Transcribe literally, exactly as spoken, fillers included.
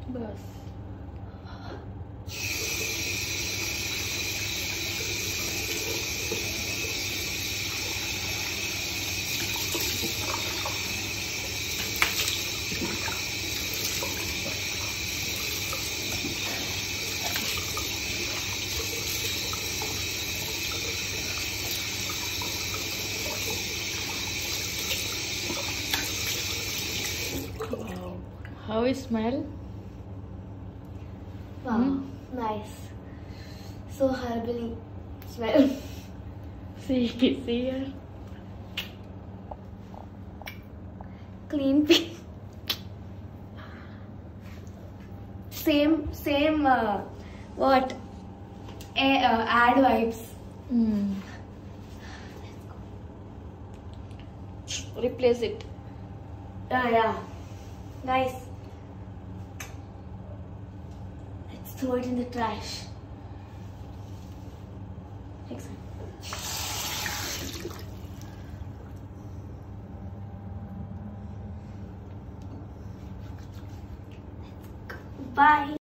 बस How it smell? Wow, Hmm? nice. So herbally smell. See, see here. Clean pee. Same, same. Uh, what? A, uh, ad vibes. Hmm. Replace it. Yeah, yeah. Guys, let's throw it in the trash. Next time. Bye.